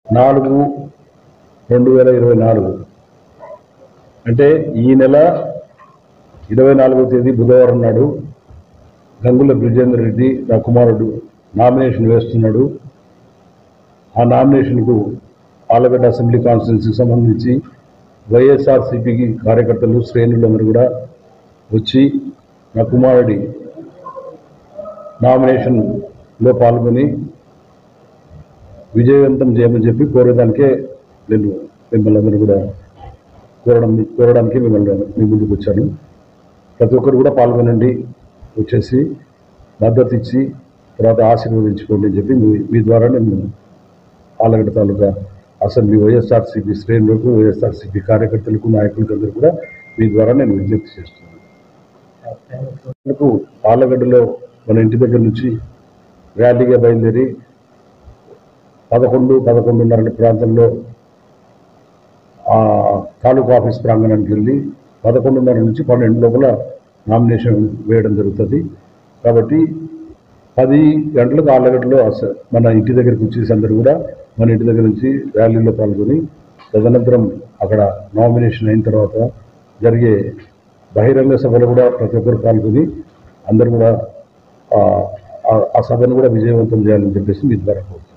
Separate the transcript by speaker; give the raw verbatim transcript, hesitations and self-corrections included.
Speaker 1: నాలుగు రెండు వేల ఇరవై నాలుగు అంటే ఈ నెల ఇరవై నాలుగవ తేదీ బుధవారం నాడు గంగుల బ్రిజేందర్ రెడ్డి నా కుమారుడు నామినేషన్ వేస్తున్నాడు. ఆ నామినేషన్కు ఆళ్లగడ్డ అసెంబ్లీ కాన్స్టిట్యున్సీకి సంబంధించి వైఎస్ఆర్సీపీకి కార్యకర్తలు శ్రేణులందరూ కూడా వచ్చి నా కుమారుడి నామినేషన్లో పాల్గొని విజయవంతం చేయమని చెప్పి కోరేదానికే నేను మిమ్మల్ని అందరూ కూడా కోరడం కోరడానికి మిమ్మల్ని మీ ముందుకు వచ్చాను. ప్రతి ఒక్కరు కూడా పాల్గొనండి, వచ్చేసి మద్దతు ఇచ్చి తర్వాత ఆశీర్వదించుకోండి అని చెప్పి మీ మీ ద్వారా నేను ఆళ్లగడ్డ తాలూకా అసెంబ్లీ వైఎస్ఆర్సీపీ శ్రేణులకు వైఎస్ఆర్సీపీ కార్యకర్తలకు నాయకులకు అందరూ కూడా మీ ద్వారా నేను విజ్ఞప్తి చేస్తున్నాను. ఆళ్లగడ్డలో మన ఇంటి దగ్గర నుంచి ర్యాలీగా బయలుదేరి పదకొండు పదకొండున్నర ప్రాంతంలో తాలూకా ఆఫీస్ ప్రాంగణానికి వెళ్ళి పదకొండున్నర నుంచి పన్నెండు లోపల నామినేషన్ వేయడం జరుగుతుంది. కాబట్టి పది గంటలకు ఆళ్లగడ్డలో మన ఇంటి దగ్గరికి వచ్చేసి అందరూ కూడా మన ఇంటి దగ్గర నుంచి ర్యాలీలో పాల్గొని తదనంతరం అక్కడ నామినేషన్ అయిన తర్వాత జరిగే బహిరంగ సభలో కూడా ప్రతి ఒక్కరు పాల్గొని అందరూ కూడా ఆ సభను కూడా విజయవంతం చేయాలని చెప్పేసి మీ ద్వారా కోరుతున్నాను.